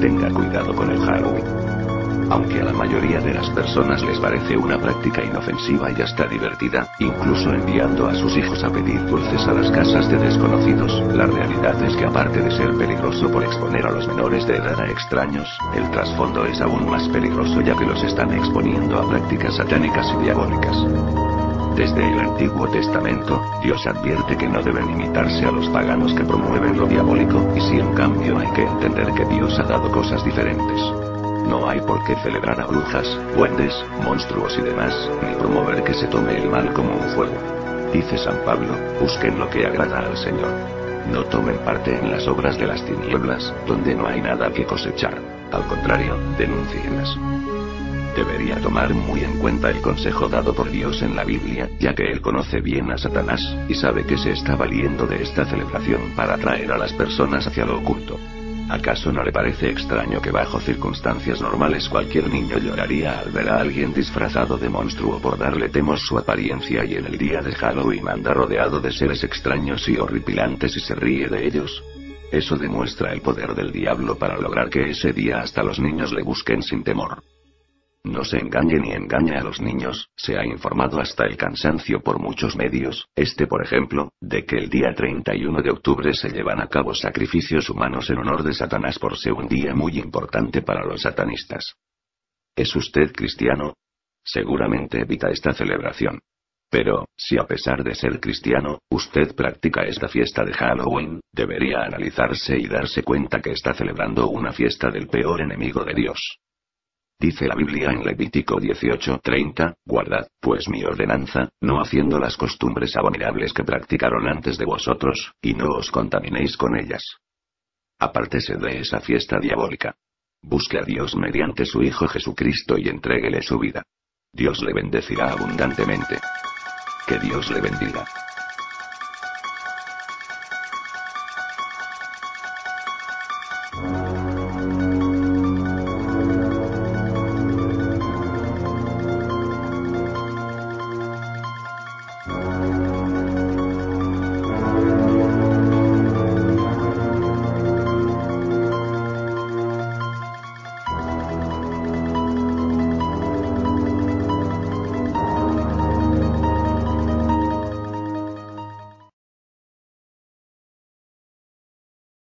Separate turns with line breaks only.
Tenga cuidado con el Halloween. Aunque a la mayoría de las personas les parece una práctica inofensiva y hasta divertida, incluso enviando a sus hijos a pedir dulces a las casas de desconocidos, la realidad es que aparte de ser peligroso por exponer a los menores de edad a extraños, el trasfondo es aún más peligroso ya que los están exponiendo a prácticas satánicas y diabólicas. Desde el Antiguo Testamento, Dios advierte que no deben imitarse a los paganos que promueven lo diabólico, y si en cambio hay que entender que Dios ha dado cosas diferentes. No hay por qué celebrar a brujas, duendes, monstruos y demás, ni promover que se tome el mal como un juego. Dice San Pablo, busquen lo que agrada al Señor. No tomen parte en las obras de las tinieblas, donde no hay nada que cosechar. Al contrario, denúncienlas. Debería tomar muy en cuenta el consejo dado por Dios en la Biblia, ya que Él conoce bien a Satanás, y sabe que se está valiendo de esta celebración para atraer a las personas hacia lo oculto. ¿Acaso no le parece extraño que bajo circunstancias normales cualquier niño lloraría al ver a alguien disfrazado de monstruo por darle temor su apariencia y en el día de Halloween anda rodeado de seres extraños y horripilantes y se ríe de ellos? Eso demuestra el poder del diablo para lograr que ese día hasta los niños le busquen sin temor. No se engañe ni engañe a los niños, se ha informado hasta el cansancio por muchos medios, por ejemplo, de que el día 31 de octubre se llevan a cabo sacrificios humanos en honor de Satanás por ser un día muy importante para los satanistas. ¿Es usted cristiano? Seguramente evita esta celebración. Pero, si a pesar de ser cristiano, usted practica esta fiesta de Halloween, debería analizarse y darse cuenta que está celebrando una fiesta del peor enemigo de Dios. Dice la Biblia en Levítico 18:30, guardad, pues mi ordenanza, no haciendo las costumbres abominables que practicaron antes de vosotros, y no os contaminéis con ellas. Apártese de esa fiesta diabólica. Busque a Dios mediante su Hijo Jesucristo y entréguele su vida. Dios le bendecirá abundantemente. Que Dios le bendiga.